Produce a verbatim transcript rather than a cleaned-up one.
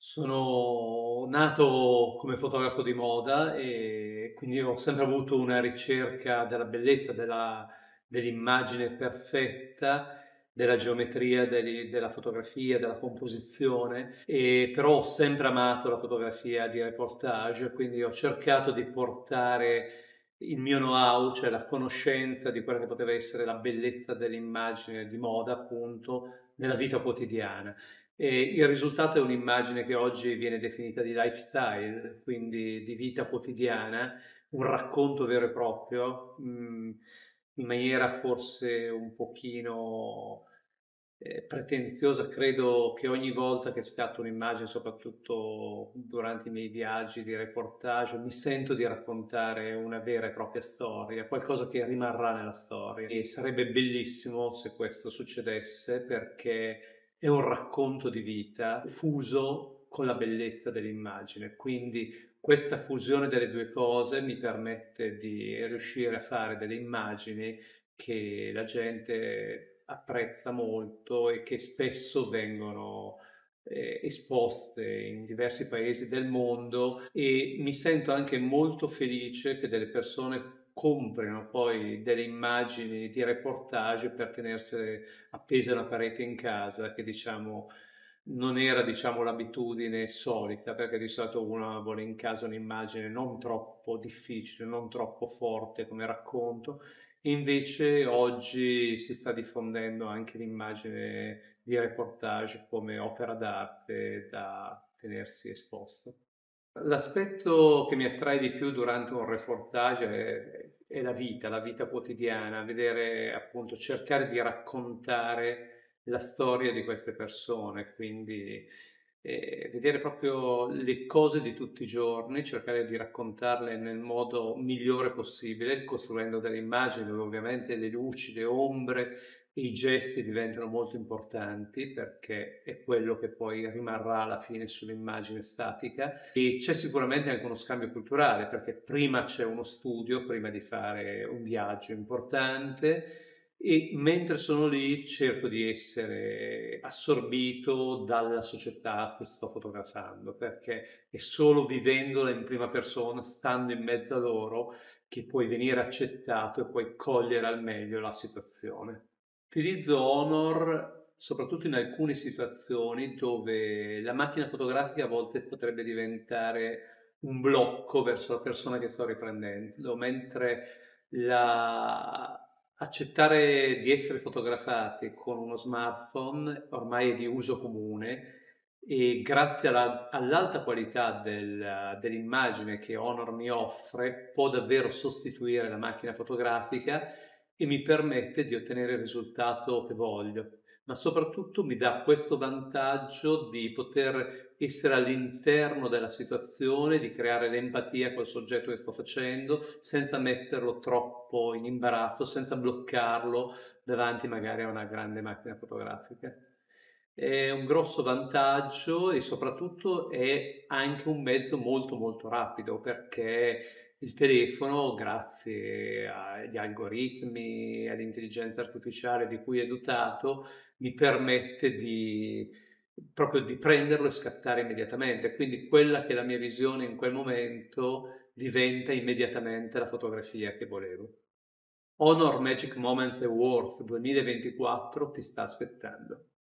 Sono nato come fotografo di moda e quindi ho sempre avuto una ricerca della bellezza, della- dell'immagine perfetta, della geometria, degli- della fotografia, della composizione, e però ho sempre amato la fotografia di reportage, quindi ho cercato di portare il mio know-how, cioè la conoscenza di quella che poteva essere la bellezza dell'immagine di moda, appunto, nella vita quotidiana. E il risultato è un'immagine che oggi viene definita di lifestyle, quindi di vita quotidiana, un racconto vero e proprio, mh, in maniera forse un pochino eh, pretenziosa. Credo che ogni volta che scatto un'immagine, soprattutto durante i miei viaggi di reportage, mi sento di raccontare una vera e propria storia, qualcosa che rimarrà nella storia. E sarebbe bellissimo se questo succedesse, perché è un racconto di vita fuso con la bellezza dell'immagine. Quindi questa fusione delle due cose mi permette di riuscire a fare delle immagini che la gente apprezza molto e che spesso vengono eh, esposte in diversi paesi del mondo, e mi sento anche molto felice che delle persone comprino poi delle immagini di reportage per tenersele appese a una parete in casa, che diciamo non era, diciamo, l'abitudine solita, perché di solito uno vuole in casa un'immagine non troppo difficile, non troppo forte come racconto. E invece oggi si sta diffondendo anche l'immagine di reportage come opera d'arte da tenersi esposta. L'aspetto che mi attrae di più durante un reportage è, è la vita, la vita quotidiana, vedere, appunto, cercare di raccontare la storia di queste persone, quindi eh, vedere proprio le cose di tutti i giorni, cercare di raccontarle nel modo migliore possibile, costruendo delle immagini dove ovviamente le luci, le ombre, i gesti diventano molto importanti, perché è quello che poi rimarrà alla fine sull'immagine statica. E c'è sicuramente anche uno scambio culturale, perché prima c'è uno studio, prima di fare un viaggio importante, e mentre sono lì cerco di essere assorbito dalla società che sto fotografando, perché è solo vivendola in prima persona, stando in mezzo a loro, che puoi venire accettato e puoi cogliere al meglio la situazione. Utilizzo Honor soprattutto in alcune situazioni dove la macchina fotografica a volte potrebbe diventare un blocco verso la persona che sto riprendendo, mentre la... accettare di essere fotografati con uno smartphone ormai è di uso comune, e grazie alla- all'alta qualità del- dell'immagine che Honor mi offre può davvero sostituire la macchina fotografica e mi permette di ottenere il risultato che voglio, ma soprattutto mi dà questo vantaggio di poter essere all'interno della situazione, di creare l'empatia col soggetto che sto facendo, senza metterlo troppo in imbarazzo, senza bloccarlo davanti magari a una grande macchina fotografica. È un grosso vantaggio, e soprattutto è anche un mezzo molto molto rapido, perché il telefono, grazie agli algoritmi, all'intelligenza artificiale di cui è dotato, mi permette di proprio di prenderlo e scattare immediatamente. Quindi quella che è la mia visione in quel momento diventa immediatamente la fotografia che volevo. Honor Magic Moments Awards duemilaventiquattro ti sta aspettando.